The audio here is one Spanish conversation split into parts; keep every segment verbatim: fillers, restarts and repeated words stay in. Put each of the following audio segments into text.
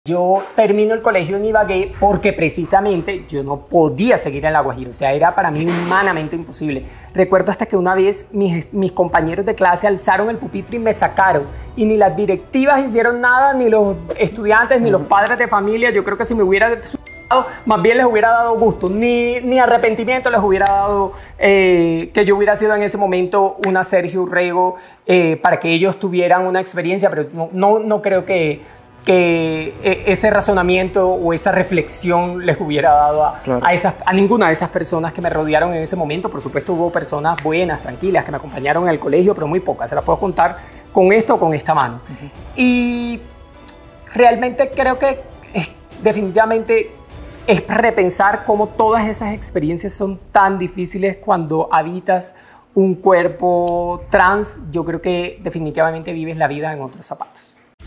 Yo termino el colegio en Ibagué porque precisamente yo no podía seguir en La Guajira, o sea, era para mí humanamente imposible. Recuerdo hasta que una vez mis, mis compañeros de clase alzaron el pupitre y me sacaron, y ni las directivas hicieron nada, ni los estudiantes, ni los padres de familia. Yo creo que si me hubiera suicidado, más bien les hubiera dado gusto, ni, ni arrepentimiento les hubiera dado eh, que yo hubiera sido en ese momento una Sergio Urrego eh, para que ellos tuvieran una experiencia, pero no, no, no creo que... que ese razonamiento o esa reflexión les hubiera dado a, claro. a, esas, a ninguna de esas personas que me rodearon en ese momento. Por supuesto hubo personas buenas, tranquilas, que me acompañaron en el colegio, pero muy pocas. Se las puedo contar con esto o con esta mano. Uh-huh. Y realmente creo que es, definitivamente es repensar cómo todas esas experiencias son tan difíciles cuando habitas un cuerpo trans. Yo creo que definitivamente vives la vida en otros zapatos.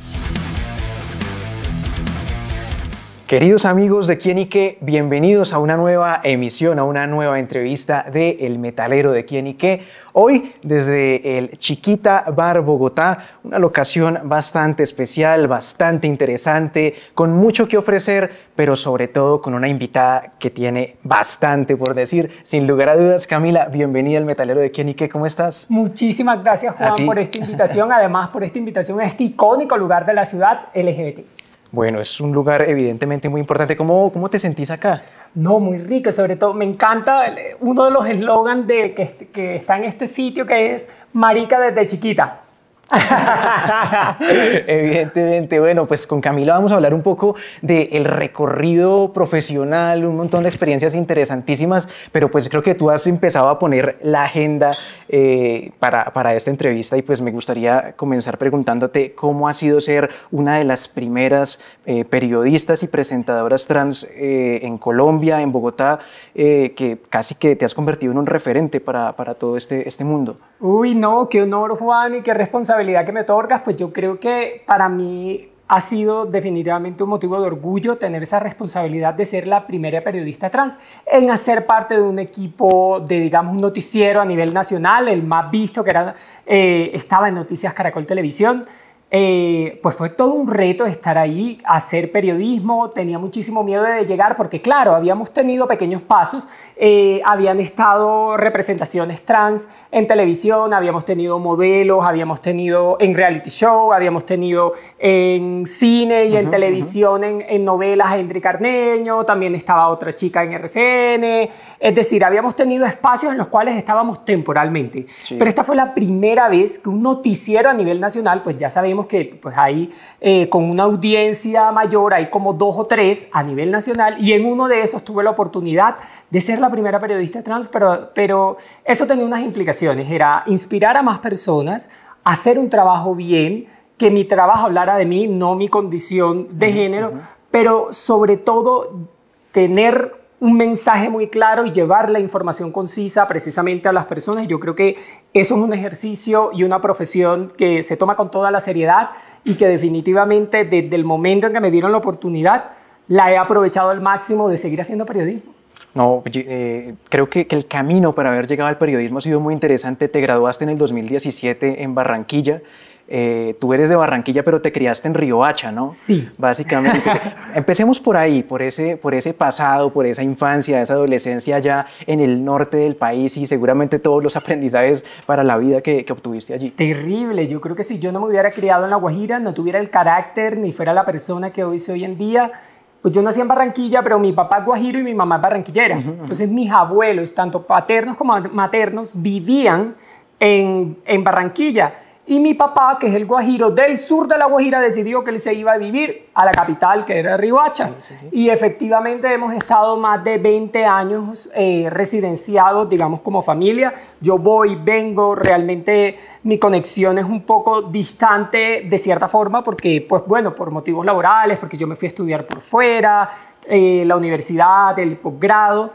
Queridos amigos de Quién y Qué, bienvenidos a una nueva emisión, a una nueva entrevista de El Metalero de Quién y Qué. Hoy desde el Chiquita Bar Bogotá, una locación bastante especial, bastante interesante, con mucho que ofrecer, pero sobre todo con una invitada que tiene bastante por decir. Sin lugar a dudas, Camila, bienvenida al Metalero de Quién y Qué, ¿cómo estás? Muchísimas gracias, Juan, por esta invitación, además por esta invitación a este icónico lugar de la ciudad L G B T. Bueno, es un lugar evidentemente muy importante. ¿Cómo, cómo te sentís acá? No, muy rico, sobre todo me encanta uno de los eslogans de que, que está en este sitio, que es marica desde chiquita. Evidentemente, bueno, pues con Camila vamos a hablar un poco del recorrido profesional, un montón de experiencias interesantísimas, pero pues creo que tú has empezado a poner la agenda eh, para, para esta entrevista, y pues me gustaría comenzar preguntándote cómo ha sido ser una de las primeras eh, periodistas y presentadoras trans eh, en Colombia, en Bogotá, eh, que casi que te has convertido en un referente para, para todo este, este mundo. Uy, no, qué honor, Juan, y qué responsabilidad que me otorgas. Pues yo creo que para mí ha sido definitivamente un motivo de orgullo tener esa responsabilidad de ser la primera periodista trans en hacer parte de un equipo de, digamos, un noticiero a nivel nacional, el más visto, que era, eh, estaba en Noticias Caracol Televisión. Eh, pues fue todo un reto estar ahí, hacer periodismo. Tenía muchísimo miedo de llegar porque, claro, habíamos tenido pequeños pasos. Eh, habían estado representaciones trans en televisión, habíamos tenido modelos, habíamos tenido en reality show, habíamos tenido en cine y uh-huh, en televisión, uh-huh. en, en novelas a Henry Carneño, también estaba otra chica en R C N. Es decir, habíamos tenido espacios en los cuales estábamos temporalmente. Sí. Pero esta fue la primera vez que un noticiero a nivel nacional, pues ya sabemos que pues hay eh, con una audiencia mayor, hay como dos o tres a nivel nacional, y en uno de esos tuve la oportunidad de ser la primera periodista trans, pero, pero eso tenía unas implicaciones. Era inspirar a más personas, hacer un trabajo bien, que mi trabajo hablara de mí, no mi condición de uh-huh, género, uh-huh. pero sobre todo tener un mensaje muy claro y llevar la información concisa precisamente a las personas. Yo creo que eso es un ejercicio y una profesión que se toma con toda la seriedad, y que definitivamente desde el momento en que me dieron la oportunidad la he aprovechado al máximo de seguir haciendo periodismo. No, eh, creo que, que el camino para haber llegado al periodismo ha sido muy interesante. Te graduaste en el dos mil diecisiete en Barranquilla. Eh, tú eres de Barranquilla, pero te criaste en Riohacha, ¿no? Sí. Básicamente. Empecemos por ahí, por ese, por ese pasado, por esa infancia, esa adolescencia allá en el norte del país, y seguramente todos los aprendizajes para la vida que, que obtuviste allí. Terrible. Yo creo que si yo no me hubiera criado en La Guajira, no tuviera el carácter ni fuera la persona que hoy soy en día. Pues yo nací en Barranquilla, pero mi papá es guajiro y mi mamá es barranquillera. Uh-huh, uh-huh. Entonces mis abuelos, tanto paternos como maternos, vivían en, en Barranquilla. Y mi papá, que es el guajiro del sur de La Guajira, decidió que él se iba a vivir a la capital, que era Riohacha. Sí, sí, sí. Y efectivamente hemos estado más de veinte años eh, residenciados, digamos, como familia. Yo voy, vengo, realmente mi conexión es un poco distante de cierta forma porque, pues bueno, por motivos laborales, porque yo me fui a estudiar por fuera, eh, la universidad, el posgrado.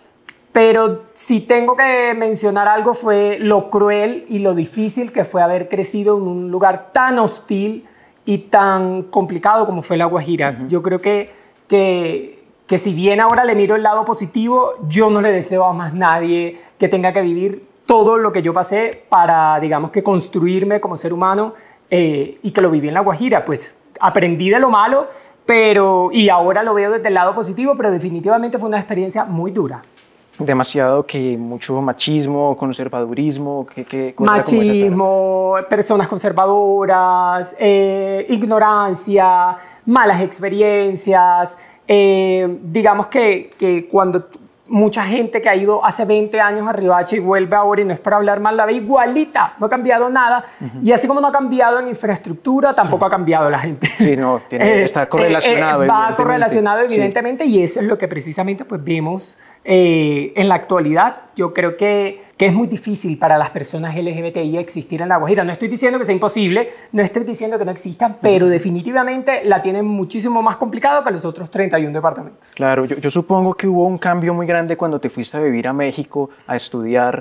Pero si tengo que mencionar algo, fue lo cruel y lo difícil que fue haber crecido en un lugar tan hostil y tan complicado como fue La Guajira. Uh-huh. Yo creo que, que, que si bien ahora le miro el lado positivo, yo no le deseo a más nadie que tenga que vivir todo lo que yo pasé para, digamos, que construirme como ser humano, eh, y que lo viví en La Guajira. Pues aprendí de lo malo, pero, y ahora lo veo desde el lado positivo, pero definitivamente fue una experiencia muy dura. Demasiado, que mucho machismo, conservadurismo, que, que machismo, personas conservadoras, eh, ignorancia, malas experiencias, eh, digamos que, que cuando mucha gente que ha ido hace veinte años a Riohacha y vuelve ahora, y no es para hablar mal, la ve igualita, no ha cambiado nada. Uh-huh. Y así como no ha cambiado en infraestructura, tampoco uh-huh. ha cambiado la gente. Sí, no, tiene, eh, está correlacionado. Eh, eh, va correlacionado evidentemente, sí. Y eso es lo que precisamente pues, vemos eh, en la actualidad. Yo creo que, que es muy difícil para las personas L G B T I existir en La Guajira. No estoy diciendo que sea imposible, no estoy diciendo que no existan, pero uh-huh. definitivamente la tienen muchísimo más complicado que los otros treinta y uno departamentos. Claro, yo, yo supongo que hubo un cambio muy grande cuando te fuiste a vivir a México a estudiar.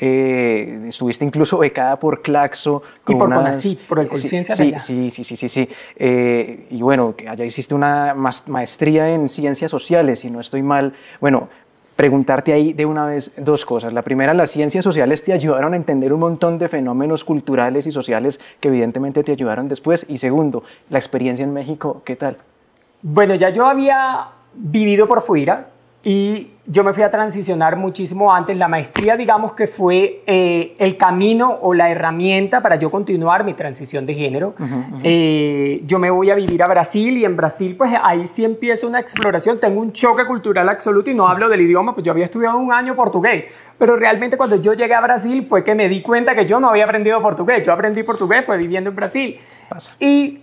Eh, estuviste incluso becada por Claxo. Y por CONACYT, por el Conciencia sí, sí, sí, sí, sí, sí. Eh, y bueno, allá hiciste una maestría en Ciencias Sociales, si no estoy mal. Bueno, preguntarte ahí de una vez dos cosas. La primera, las ciencias sociales te ayudaron a entender un montón de fenómenos culturales y sociales que evidentemente te ayudaron después. Y segundo, la experiencia en México, ¿qué tal? Bueno, ya yo había vivido por fuera y yo me fui a transicionar muchísimo antes. La maestría, digamos que fue eh, el camino o la herramienta para yo continuar mi transición de género. Uh-huh, uh-huh. Eh, yo me voy a vivir a Brasil y en Brasil pues ahí sí empieza una exploración. Tengo un choque cultural absoluto y no hablo del idioma, pues yo había estudiado un año portugués. Pero realmente cuando yo llegué a Brasil fue que me di cuenta que yo no había aprendido portugués. Yo aprendí portugués pues viviendo en Brasil. Pasa. Y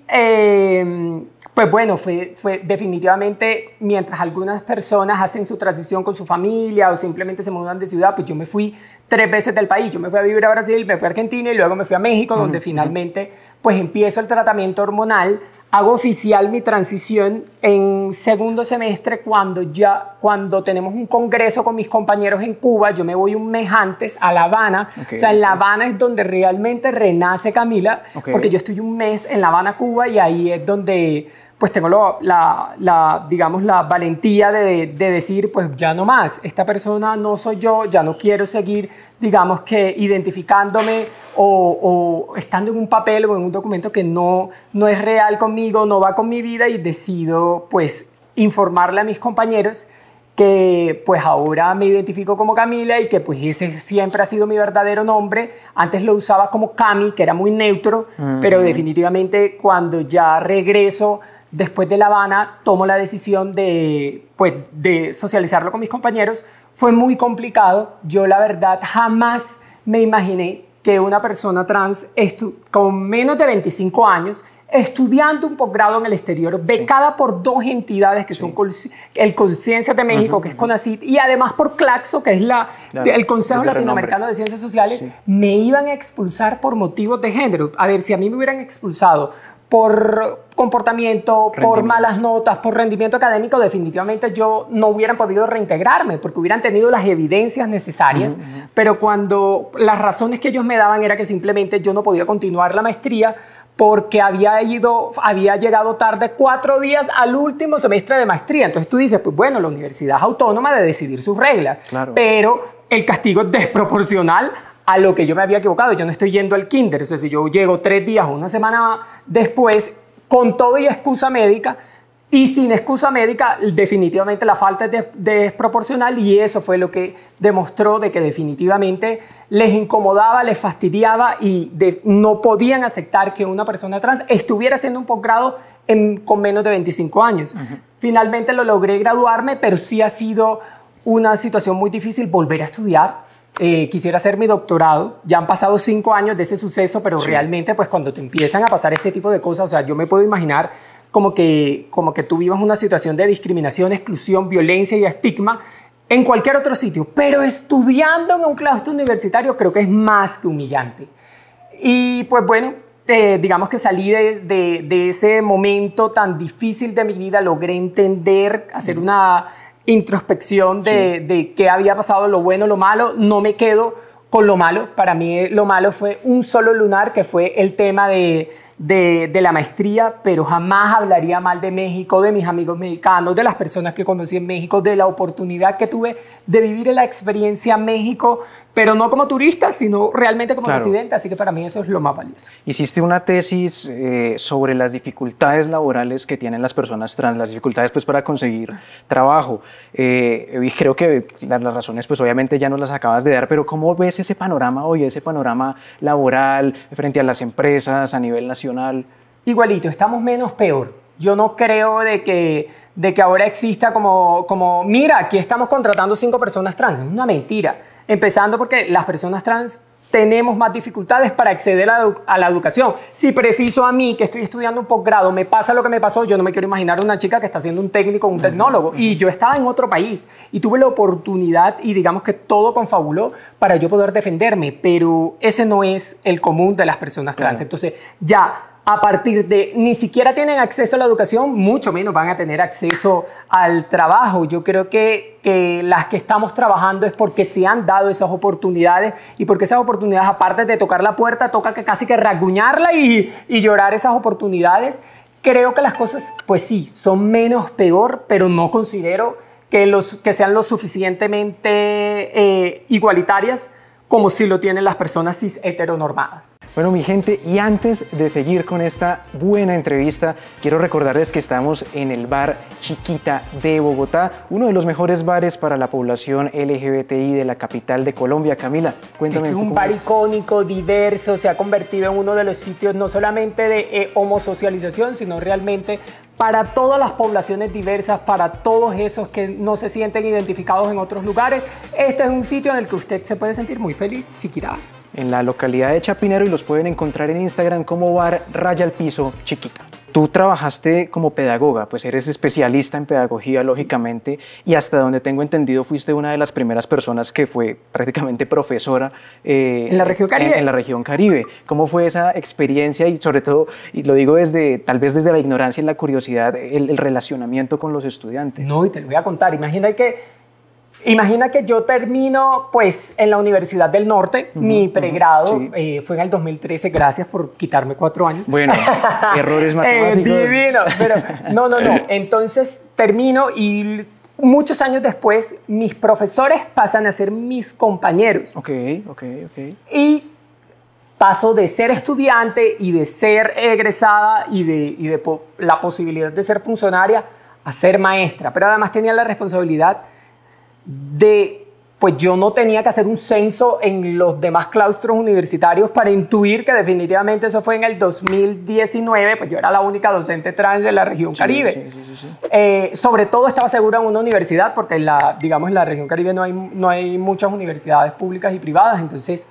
eh, pues bueno, fue, fue definitivamente mientras algunas personas hacen su transición con su familia o simplemente se mudan de ciudad, pues yo me fui tres veces del país. Yo me fui a vivir a Brasil, me fui a Argentina y luego me fui a México, uh-huh, donde uh-huh. finalmente pues empiezo el tratamiento hormonal. Hago oficial mi transición en segundo semestre cuando ya cuando tenemos un congreso con mis compañeros en Cuba. Yo me voy un mes antes a La Habana. Okay, o sea, en La Habana es donde realmente renace Camila, okay. porque yo estoy un mes en La Habana, Cuba, y ahí es donde pues tengo lo, la, la, digamos, la valentía de, de decir, pues ya no más, esta persona no soy yo, ya no quiero seguir, digamos que identificándome o, o estando en un papel o en un documento que no, no es real conmigo, no va con mi vida, y decido pues informarle a mis compañeros que pues ahora me identifico como Camila y que pues ese siempre ha sido mi verdadero nombre. Antes lo usaba como Cami, que era muy neutro, uh-huh. pero definitivamente cuando ya regreso después de La Habana, tomo la decisión de, pues, de socializarlo con mis compañeros. Fue muy complicado. Yo, la verdad, jamás me imaginé que una persona trans con menos de veinticinco años, estudiando un posgrado en el exterior, becada sí. por dos entidades que sí. son el Conciencia de México, uh-huh, que es CONACYT, y además por Claxo, que es la, claro, el Consejo Latinoamericano de Ciencias Sociales, sí. me iban a expulsar por motivos de género. A ver, si a mí me hubieran expulsado por comportamiento, por malas notas, por rendimiento académico, definitivamente yo no hubieran podido reintegrarme porque hubieran tenido las evidencias necesarias, uh-huh, uh-huh. pero cuando las razones que ellos me daban era que simplemente yo no podía continuar la maestría porque había, ido, había llegado tarde cuatro días al último semestre de maestría. Entonces tú dices, pues bueno, la universidad es autónoma de decidir sus reglas, claro. pero el castigo es desproporcional a lo que yo me había equivocado. Yo no estoy yendo al kinder, o sea, si yo llego tres días o una semana después, con todo y excusa médica, y sin excusa médica, definitivamente la falta es de, de desproporcional, y eso fue lo que demostró de que definitivamente les incomodaba, les fastidiaba, y de, no podían aceptar que una persona trans estuviera haciendo un posgrado en, con menos de veinticinco años. Uh-huh. Finalmente lo logré graduarme, pero sí ha sido una situación muy difícil volver a estudiar. Eh, quisiera hacer mi doctorado. Ya han pasado cinco años de ese suceso, pero sí. realmente pues cuando te empiezan a pasar este tipo de cosas, o sea, yo me puedo imaginar como que, como que tú vivas una situación de discriminación, exclusión, violencia y estigma en cualquier otro sitio, pero estudiando en un claustro universitario creo que es más que humillante. Y pues bueno, eh, digamos que salí de, de, de ese momento tan difícil de mi vida, logré entender, hacer mm. una introspección de, sí. de qué había pasado, lo bueno, lo malo. No me quedo con lo malo. Para mí lo malo fue un solo lunar, que fue el tema de, de, de la maestría, pero jamás hablaría mal de México, de mis amigos mexicanos, de las personas que conocí en México, de la oportunidad que tuve de vivir en la experiencia México, pero no como turista, sino realmente como Claro. residente, así que para mí eso es lo más valioso. Hiciste una tesis eh, sobre las dificultades laborales que tienen las personas trans, las dificultades pues para conseguir trabajo. Eh, y creo que las, las razones pues obviamente ya nos las acabas de dar, pero ¿cómo ves ese panorama hoy, ese panorama laboral frente a las empresas a nivel nacional? Igualito, estamos menos peor. Yo no creo de que, de que ahora exista como, como, mira, aquí estamos contratando cinco personas trans. Es una mentira. Empezando porque las personas trans tenemos más dificultades para acceder a la, a la educación. Si preciso a mí, que estoy estudiando un posgrado, me pasa lo que me pasó, yo no me quiero imaginar una chica que está haciendo un técnico, un tecnólogo. Y yo estaba en otro país y tuve la oportunidad y digamos que todo confabuló para yo poder defenderme. Pero ese no es el común de las personas trans. Claro. Entonces, ya a partir de ni siquiera tienen acceso a la educación, mucho menos van a tener acceso al trabajo. Yo creo que, que las que estamos trabajando es porque se han dado esas oportunidades y porque esas oportunidades, aparte de tocar la puerta, toca que casi que rasguñarla y, y llorar esas oportunidades. Creo que las cosas, pues sí, son menos peor, pero no considero que, los, que sean lo suficientemente eh, igualitarias como si lo tienen las personas cis heteronormadas. Bueno, mi gente, y antes de seguir con esta buena entrevista, quiero recordarles que estamos en el bar Chiquita de Bogotá, uno de los mejores bares para la población L G B T I de la capital de Colombia. Camila, cuéntame Este es un un poco. bar icónico, diverso, se ha convertido en uno de los sitios no solamente de eh, homosocialización, sino realmente para todas las poblaciones diversas, para todos esos que no se sienten identificados en otros lugares. Este es un sitio en el que usted se puede sentir muy feliz, Chiquita. En la localidad de Chapinero, y los pueden encontrar en Instagram como bar raya al piso chiquita. Tú trabajaste como pedagoga, pues eres especialista en pedagogía, lógicamente, y hasta donde tengo entendido fuiste una de las primeras personas que fue prácticamente profesora eh, ¿En la región Caribe? En, en la región Caribe. ¿Cómo fue esa experiencia? Y sobre todo, y lo digo desde, tal vez desde la ignorancia y la curiosidad, el, el relacionamiento con los estudiantes. No, y te lo voy a contar. Imagina que, imagina que yo termino pues, en la Universidad del Norte, uh-huh, mi pregrado, uh-huh, sí. eh, fue en el dos mil trece, gracias por quitarme cuatro años. Bueno, errores matemáticos. Eh, divino, pero no, no, no. Entonces termino y muchos años después mis profesores pasan a ser mis compañeros. Ok, ok, ok. Y paso de ser estudiante y de ser egresada y de, y de po- la posibilidad de ser funcionaria a ser maestra. Pero además tenía la responsabilidad de, pues yo no tenía que hacer un censo en los demás claustros universitarios para intuir que definitivamente eso fue en el dos mil diecinueve, pues yo era la única docente trans de la región Sí, Caribe. sí, sí, sí, sí. Eh, sobre todo estaba segura en una universidad, porque en la, digamos, en la región Caribe no hay, no hay muchas universidades públicas y privadas, entonces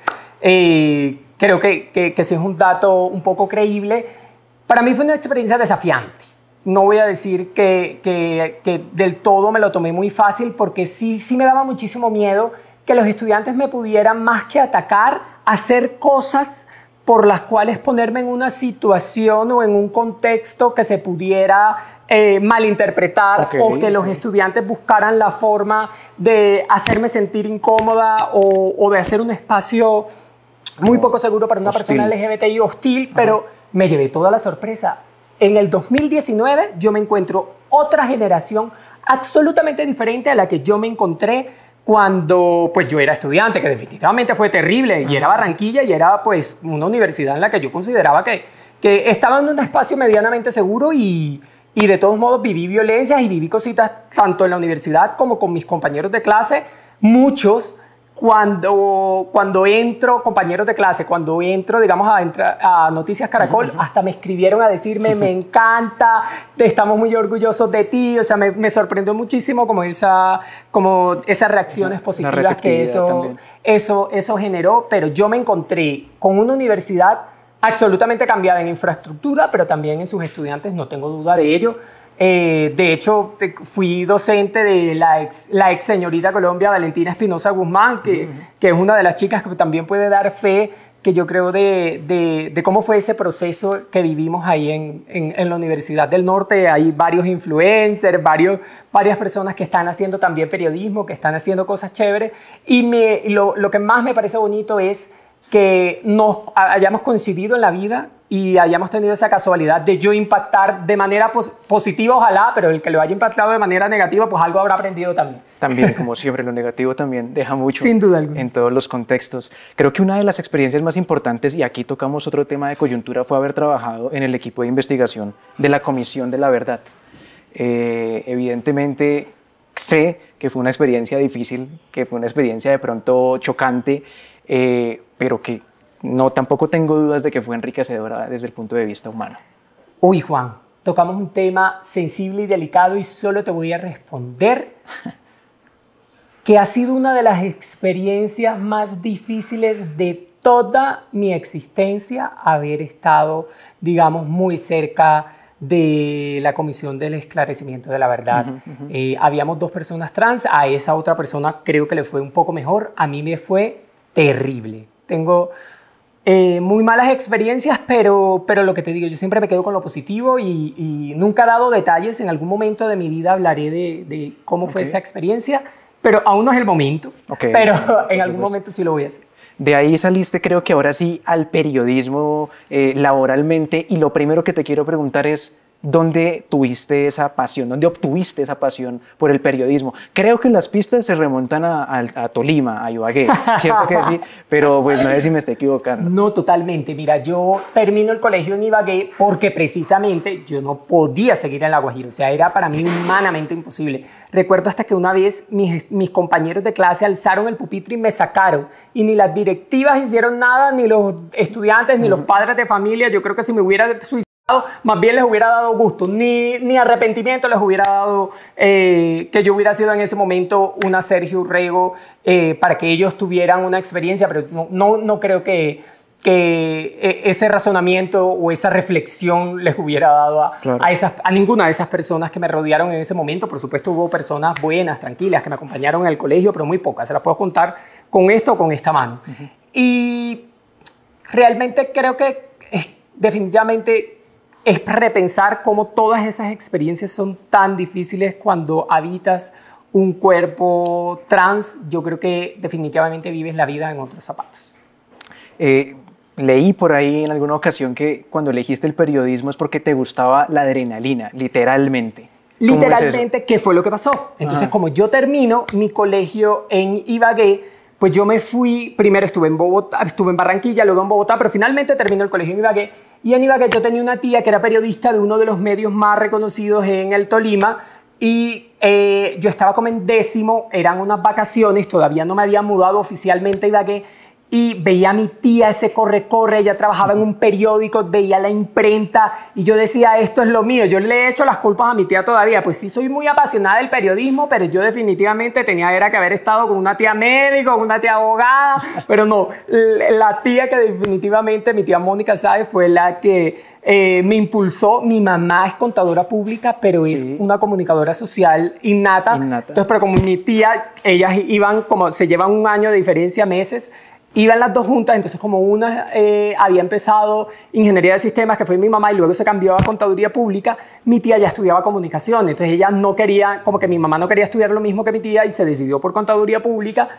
eh, creo que, que, que sí es un dato un poco creíble. Para mí fue una experiencia desafiante. No voy a decir que, que, que del todo me lo tomé muy fácil, porque sí, sí me daba muchísimo miedo que los estudiantes me pudieran, más que atacar, hacer cosas por las cuales ponerme en una situación o en un contexto que se pudiera eh, malinterpretar, Okay, o que los okay. estudiantes buscaran la forma de hacerme sentir incómoda o, o de hacer un espacio muy poco seguro para una Hostil. persona L G B T I hostil, pero Ajá. me llevé toda la sorpresa. En el dos mil diecinueve yo me encuentro otra generación absolutamente diferente a la que yo me encontré cuando pues yo era estudiante, que definitivamente fue terrible, y era Barranquilla, y era pues una universidad en la que yo consideraba que, que estaba en un espacio medianamente seguro, y, y de todos modos viví violencias y viví cositas tanto en la universidad como con mis compañeros de clase, muchos. Cuando, cuando entro, compañeros de clase, cuando entro, digamos, a, entra, a Noticias Caracol, uh-huh. hasta me escribieron a decirme, me encanta, estamos muy orgullosos de ti. O sea, me, me sorprendió muchísimo como, esa, como esas reacciones positivas que eso, eso, eso generó. Pero yo me encontré con una universidad absolutamente cambiada en infraestructura, pero también en sus estudiantes, no tengo duda de ello. Eh, de hecho, fui docente de la ex, la ex señorita Colombia, Valentina Espinosa Guzmán, que, uh-huh. que es una de las chicas que también puede dar fe, que yo creo, de, de, de cómo fue ese proceso que vivimos ahí en, en, en la Universidad del Norte. Hay varios influencers, varios, varias personas que están haciendo también periodismo, que están haciendo cosas chéveres. Y me, lo, lo que más me parece bonito es que nos hayamos coincidido en la vida y hayamos tenido esa casualidad de yo impactar de manera pos positiva, ojalá, pero el que lo haya impactado de manera negativa, pues algo habrá aprendido también. También, como siempre, lo negativo también deja mucho. Sin duda alguna. En todos los contextos. Creo que una de las experiencias más importantes, y aquí tocamos otro tema de coyuntura, fue haber trabajado en el equipo de investigación de la Comisión de la Verdad. Eh, evidentemente, sé que fue una experiencia difícil, que fue una experiencia de pronto chocante, eh, pero que no, tampoco tengo dudas de que fue enriquecedora desde el punto de vista humano. Uy, Juan, tocamos un tema sensible y delicado y solo te voy a responder que ha sido una de las experiencias más difíciles de toda mi existencia haber estado, digamos, muy cerca de la Comisión del Esclarecimiento de la Verdad. Uh-huh, uh-huh. Eh, habíamos dos personas trans, a esa otra persona creo que le fue un poco mejor, a mí me fue terrible. Tengo eh, muy malas experiencias, pero, pero lo que te digo, yo siempre me quedo con lo positivo y, y nunca he dado detalles. En algún momento de mi vida hablaré de, de cómo fue okay. esa experiencia, pero aún no es el momento, okay. pero en algún momento sí lo voy a hacer. De ahí saliste, creo que ahora sí, al periodismo eh, laboralmente, y lo primero que te quiero preguntar es, ¿dónde tuviste esa pasión? ¿Dónde obtuviste esa pasión por el periodismo? Creo que las pistas se remontan a, a, a Tolima, a Ibagué, ¿cierto que sí? Pero pues no sé si me estoy equivocando. No, totalmente. Mira, yo termino el colegio en Ibagué porque precisamente yo no podía seguir en La Guajira. O sea, era para mí humanamente imposible. Recuerdo hasta que una vez mis, mis compañeros de clase alzaron el pupitre y me sacaron. Y ni las directivas hicieron nada, ni los estudiantes, ni uh-huh. los padres de familia. Yo creo que si me hubiera suicidado, más bien les hubiera dado gusto, ni, ni arrepentimiento les hubiera dado eh, que yo hubiera sido en ese momento una Sergio Urrego eh, para que ellos tuvieran una experiencia, pero no, no, no creo que, que ese razonamiento o esa reflexión les hubiera dado a, claro. a, esas, a ninguna de esas personas que me rodearon en ese momento. Por supuesto hubo personas buenas, tranquilas, que me acompañaron en el colegio, pero muy pocas, se las puedo contar con esto o con esta mano. Uh-huh. Y realmente creo que es, definitivamente es repensar cómo todas esas experiencias son tan difíciles cuando habitas un cuerpo trans. Yo creo que definitivamente vives la vida en otros zapatos. Eh, leí por ahí en alguna ocasión que cuando elegiste el periodismo es porque te gustaba la adrenalina, literalmente. Literalmente, ¿qué fue lo que pasó? Entonces, ah. como yo termino mi colegio en Ibagué, pues yo me fui, primero estuve en Bogotá, estuve en Barranquilla, luego en Bogotá, pero finalmente termino el colegio en Ibagué. Y en Ibagué yo tenía una tía que era periodista de uno de los medios más reconocidos en el Tolima y eh, yo estaba como en décimo, eran unas vacaciones, todavía no me había mudado oficialmente a Ibagué y veía a mi tía ese corre-corre, ella trabajaba en un periódico, veía la imprenta y yo decía, esto es lo mío. Yo le he hecho las culpas a mi tía todavía, pues sí soy muy apasionada del periodismo, pero yo definitivamente tenía era que haber estado con una tía médico, con una tía abogada, pero no, la tía que definitivamente, mi tía Mónica Sáez, fue la que eh, me impulsó. Mi mamá es contadora pública, pero es sí. una comunicadora social innata. innata. Entonces, pero como mi tía, ellas iban, como se llevan un año de diferencia, meses, iban las dos juntas, entonces como una eh, había empezado ingeniería de sistemas, que fue mi mamá, y luego se cambió a contaduría pública, mi tía ya estudiaba comunicación, entonces ella no quería, como que mi mamá no quería estudiar lo mismo que mi tía y se decidió por contaduría pública,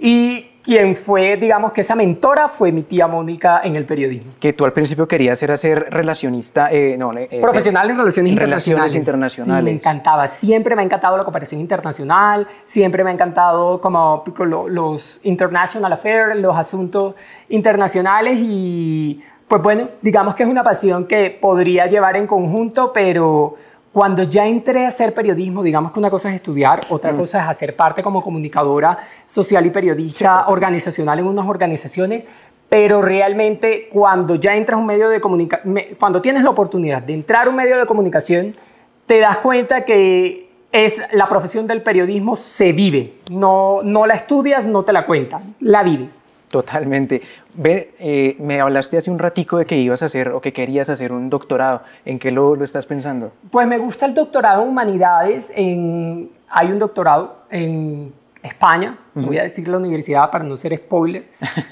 y quien fue, digamos que esa mentora fue mi tía Mónica en el periodismo. Que tú al principio querías era ser relacionista, eh, no, eh, profesional en relaciones en internacionales. Relaciones internacionales. Sí, me encantaba, siempre me ha encantado la cooperación internacional, siempre me ha encantado como los international affairs, los asuntos internacionales y pues bueno, digamos que es una pasión que podría llevar en conjunto, pero cuando ya entré a hacer periodismo, digamos que una cosa es estudiar, otra mm. cosa es hacer parte como comunicadora social y periodista sí. organizacional en unas organizaciones, pero realmente cuando ya entras a un medio de comunicación, cuando tienes la oportunidad de entrar a un medio de comunicación, te das cuenta que es la profesión del periodismo se vive, no, no la estudias, no te la cuentan, la vives. Totalmente. Ve, eh, me hablaste hace un ratico de que ibas a hacer o que querías hacer un doctorado. ¿En qué lo, lo estás pensando? Pues me gusta el doctorado en humanidades. En, hay un doctorado en España, uh-huh. no voy a decir la universidad para no ser spoiler,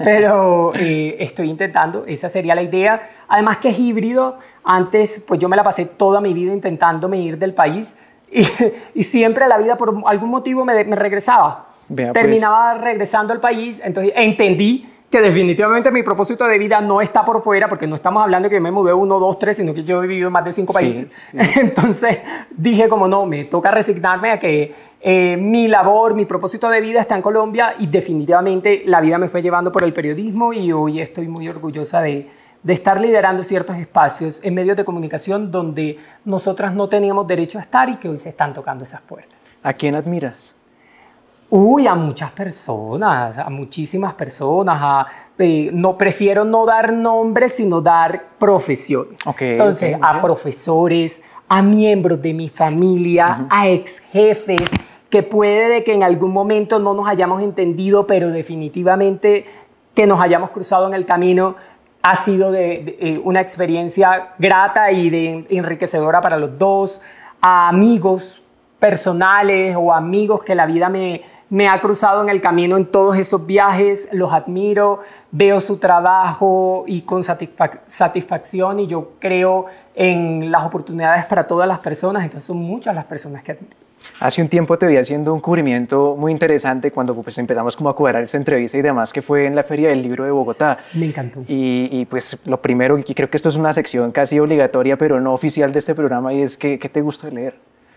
pero eh, estoy intentando, esa sería la idea. Además que es híbrido. Antes, pues yo me la pasé toda mi vida intentándome ir del país y, y siempre la vida por algún motivo me, me regresaba. Vea, terminaba pues. regresando al país, entonces entendí que definitivamente mi propósito de vida no está por fuera, porque no estamos hablando de que me mudé uno, dos, tres, sino que yo he vivido en más de cinco países. Sí, sí. Entonces dije como no, me toca resignarme a que eh, mi labor, mi propósito de vida está en Colombia y definitivamente la vida me fue llevando por el periodismo y hoy estoy muy orgullosa de, de estar liderando ciertos espacios en medios de comunicación donde nosotras no teníamos derecho a estar y que hoy se están tocando esas puertas. ¿A quién admiras? Uy, a muchas personas, a muchísimas personas. A, eh, no, prefiero no dar nombres, sino dar profesiones. Okay, Entonces, okay, a okay. profesores, a miembros de mi familia, uh-huh. a ex jefes, que puede de que en algún momento no nos hayamos entendido, pero definitivamente que nos hayamos cruzado en el camino ha sido de, de, de una experiencia grata y de, enriquecedora para los dos. A amigos personales o amigos que la vida me, me ha cruzado en el camino en todos esos viajes, los admiro, veo su trabajo y con satisfac satisfacción y yo creo en las oportunidades para todas las personas, entonces son muchas las personas que admiro. Hace un tiempo te vi haciendo un cubrimiento muy interesante cuando pues, empezamos como a cuadrar esta entrevista y demás, que fue en la Feria del Libro de Bogotá. Me encantó. Y, y pues lo primero, y creo que esto es una sección casi obligatoria, pero no oficial de este programa, y es que, ¿qué te gusta leer?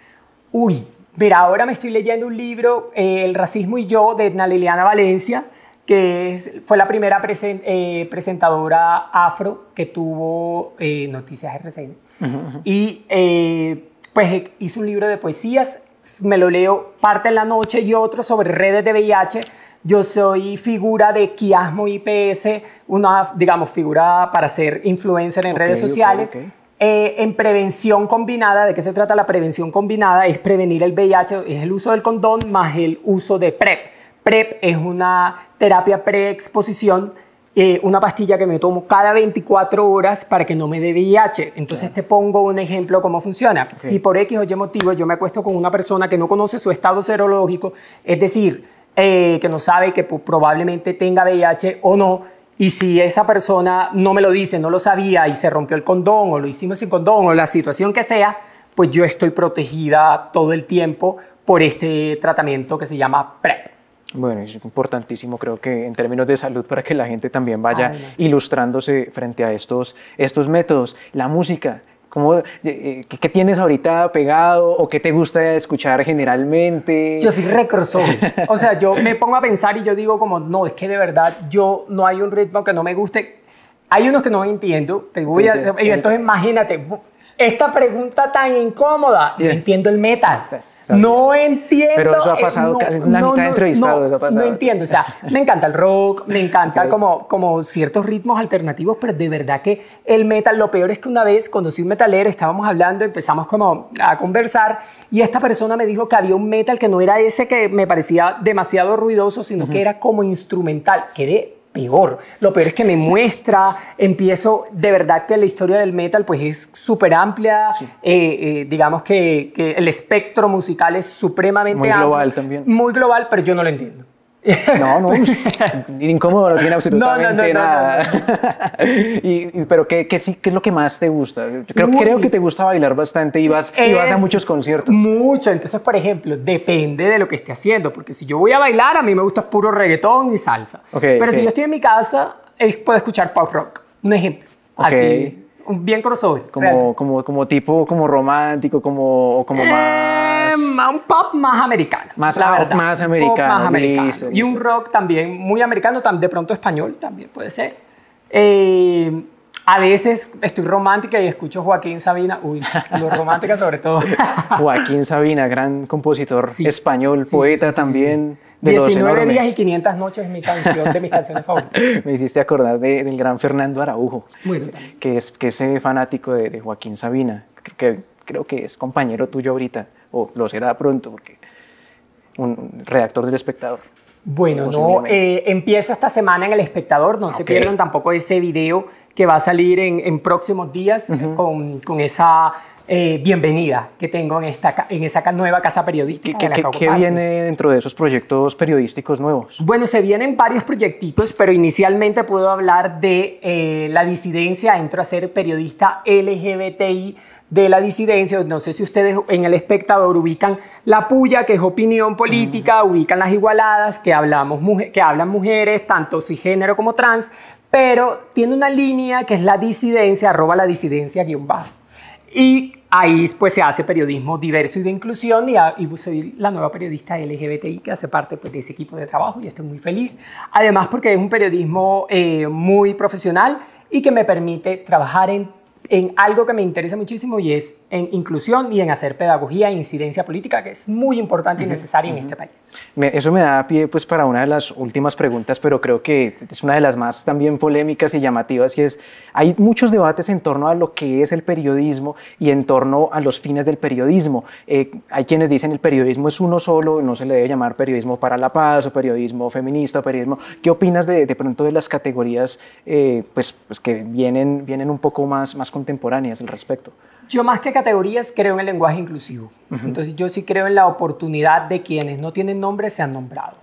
Uy, mira, ahora me estoy leyendo un libro, eh, El racismo y yo, de Edna Liliana Valencia, que es, fue la primera presen, eh, presentadora afro que tuvo eh, Noticias R C N. Uh-huh, uh-huh. Y eh, pues hizo un libro de poesías, me lo leo parte en la noche y otro sobre redes de V I H. Yo soy figura de Quiasmo I P S, una, digamos, figura para ser influencer en okay, redes sociales. Okay, okay. Eh, en prevención combinada, ¿de qué se trata la prevención combinada? Es prevenir el V I H, es el uso del condón más el uso de PrEP. PrEP es una terapia preexposición, eh, una pastilla que me tomo cada veinticuatro horas para que no me dé V I H. Entonces claro. Te pongo un ejemplo cómo funciona. Okay. Si por X o Y motivo yo me acuesto con una persona que no conoce su estado serológico, es decir, eh, que no sabe que pues, probablemente tenga V I H o no, y si esa persona no me lo dice, no lo sabía y se rompió el condón o lo hicimos sin condón o la situación que sea, pues yo estoy protegida todo el tiempo por este tratamiento que se llama PrEP. Bueno, es importantísimo, creo que en términos de salud para que la gente también vaya Ay, no. ilustrándose frente a estos, estos métodos. La música, ¿cómo, eh, ¿qué tienes ahorita pegado o qué te gusta escuchar generalmente? Yo soy re crossover. O sea, yo me pongo a pensar y yo digo como, no, es que de verdad yo no hay un ritmo que no me guste. Hay unos que no entiendo. Te voy entonces, a, y entonces imagínate, esta pregunta tan incómoda. Yeah. No entiendo el metal. No entiendo. Pero eso ha pasado no, casi la no, mitad de entrevistados. No, eso ha pasado. No entiendo. O sea, me encanta el rock, me encanta okay. como, como ciertos ritmos alternativos, pero de verdad que el metal, lo peor es que una vez conocí un metalero, estábamos hablando, empezamos como a conversar y esta persona me dijo que había un metal que no era ese que me parecía demasiado ruidoso, sino uh-huh. que era como instrumental. Quedé peor. Lo peor es que me muestra, empiezo, de verdad que la historia del metal pues es súper amplia, sí. eh, eh, digamos que, que el espectro musical es supremamente muy amplio. Muy global también. Muy global, pero yo no lo entiendo. No, no, incómodo no tiene absolutamente no, no, no, nada. No, no, no. y, y, pero ¿qué, qué, sí, ¿qué es lo que más te gusta? Yo creo, creo que te gusta bailar bastante y vas, y vas a muchos conciertos. Mucho, entonces por ejemplo, depende de lo que esté haciendo, porque si yo voy a bailar, a mí me gusta puro reggaetón y salsa. Okay, pero okay. si yo estoy en mi casa, eh, puedo escuchar pop rock, un ejemplo, okay. así. Bien crossover. Como, como, como tipo como romántico, como, como eh, más... Un pop más americano. Más, la verdad. más americano. Más americano. Listo, y un rock también muy americano, de pronto español también puede ser. Eh, a veces estoy romántica y escucho Joaquín Sabina. Uy, los románticas sobre todo. Joaquín Sabina, gran compositor sí. español, sí, poeta sí, sí, también. Sí, sí. De diecinueve días y quinientas noches es mi canción, de mis canciones favoritas. Me hiciste acordar de, del gran Fernando Araujo, Muy total. que es, que es fanático de, de Joaquín Sabina. Creo que, creo que es compañero tuyo ahorita, o lo será pronto, porque un redactor del Espectador. Bueno, no, eh, empieza esta semana en El Espectador, no okay. se pierdan tampoco ese video que va a salir en, en próximos días uh-huh. con, con esa... Eh, bienvenida que tengo en, esta, en esa nueva casa periodística. ¿Qué, qué, ¿qué viene dentro de esos proyectos periodísticos nuevos? Bueno, se vienen varios proyectitos, pero inicialmente puedo hablar de eh, la disidencia. Entro a ser periodista L G B T I de la disidencia. No sé si ustedes en El Espectador ubican La Puya, que es opinión política, mm. ubican Las Igualadas, que, hablamos, que hablan mujeres, tanto cisgénero como trans, pero tiene una línea que es la disidencia, arroba la disidencia guión bajo. Y ahí pues se hace periodismo diverso y de inclusión y, a, y soy la nueva periodista L G B T I que hace parte pues, de ese equipo de trabajo y estoy muy feliz. Además porque es un periodismo eh, muy profesional y que me permite trabajar en en algo que me interesa muchísimo y es en inclusión y en hacer pedagogía e incidencia política, que es muy importante y necesaria uh-huh. en este país. Me, eso me da pie pues, para una de las últimas preguntas, pero creo que es una de las más también polémicas y llamativas, y es, hay muchos debates en torno a lo que es el periodismo y en torno a los fines del periodismo. Eh, hay quienes dicen el periodismo es uno solo, no se le debe llamar periodismo para la paz o periodismo feminista o periodismo. ¿Qué opinas de, de pronto de las categorías eh, pues, pues que vienen, vienen un poco más, más contemporáneas al respecto? Yo más que categorías creo en el lenguaje inclusivo. Uh-huh. Entonces yo sí creo en la oportunidad de quienes no tienen nombre sean nombrados.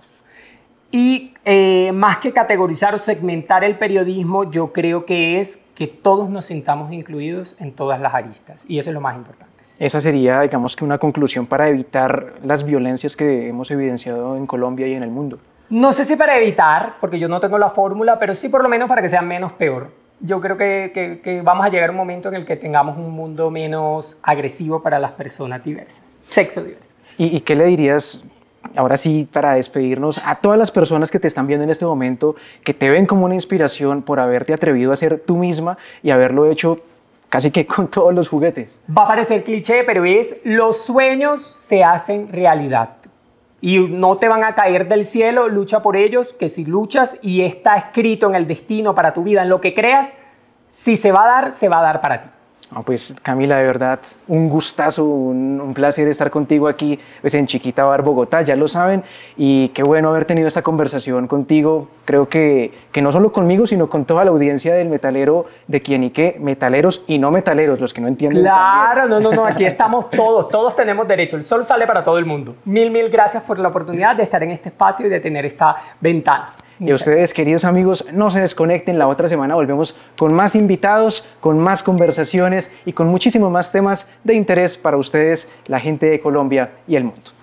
Y eh, más que categorizar o segmentar el periodismo, yo creo que es que todos nos sintamos incluidos en todas las aristas. Y eso es lo más importante. Esa sería, digamos que una conclusión para evitar las violencias que hemos evidenciado en Colombia y en el mundo. No sé si para evitar, porque yo no tengo la fórmula, pero sí por lo menos para que sea menos peor. Yo creo que, que, que vamos a llegar a un momento en el que tengamos un mundo menos agresivo para las personas diversas, sexo diverso. ¿Y, y qué le dirías, ahora sí, para despedirnos, a todas las personas que te están viendo en este momento, que te ven como una inspiración por haberte atrevido a ser tú misma y haberlo hecho casi que con todos los juguetes? Va a parecer cliché, pero es los sueños se hacen realidad. Y no te van a caer del cielo, lucha por ellos, que si luchas y está escrito en el destino para tu vida, en lo que creas, si se va a dar, se va a dar para ti. Oh, pues Camila, de verdad, un gustazo, un, un placer estar contigo aquí pues, en Chiquita Bar, Bogotá, ya lo saben, y qué bueno haber tenido esta conversación contigo. Creo que, que no solo conmigo, sino con toda la audiencia del Metalero, de Quién y Qué, metaleros y no metaleros, los que no entienden. Claro, también. no, no, no, aquí estamos todos, todos tenemos derecho, el sol sale para todo el mundo. Mil, mil gracias por la oportunidad de estar en este espacio y de tener esta ventana. Y a ustedes, queridos amigos, no se desconecten. La otra semana volvemos con más invitados, con más conversaciones y con muchísimos más temas de interés para ustedes, la gente de Colombia y el mundo.